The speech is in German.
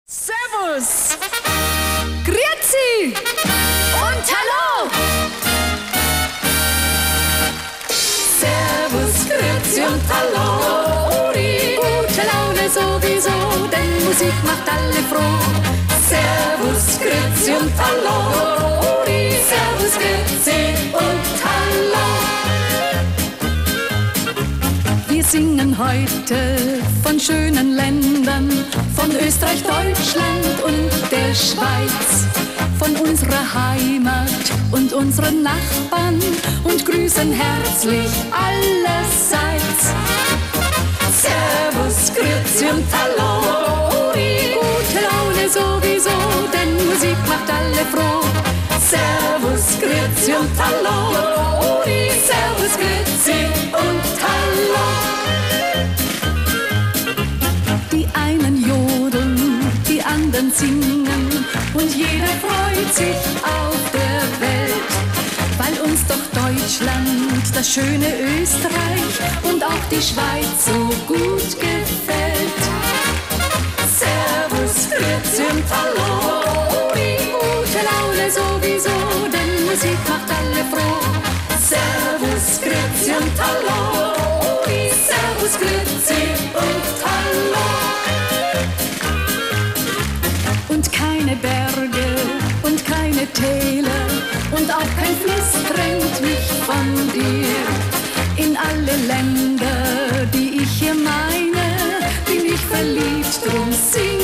Servus, Grüezi und Hallo. Servus, Grüezi und Hallo. Gute Laune sowieso, denn Musik macht alle froh. Servus, Grüezi und Hallo. Servus, Grüezi und Hallo. Wir singen heute von schönen Ländern, von Österreich, Deutschland und der Schweiz, von unserer Heimat und unseren Nachbarn und grüßen herzlich allerseits. Servus, Grüezi und Hallo, gute Laune sowieso, denn Musik macht alle froh. Servus, Grüezi und Hallo, Servus, Grüezi und Hallo. Die einen jodeln, die anderen singen und jeder freut sich auf der Welt, weil uns doch Deutschland, das schöne Österreich und auch die Schweiz so gut gefällt. Servus, Grüezi und Hallo, gute Laune sowieso, denn Musik macht alle froh. Servus, Grüezi und Hallo, Servus, Grüezi und Hallo. Und keine Berge und keine Täler und auch kein Fluss trennt mich von dir. In alle Länder, die ich hier meine, bin ich verliebt, drum sing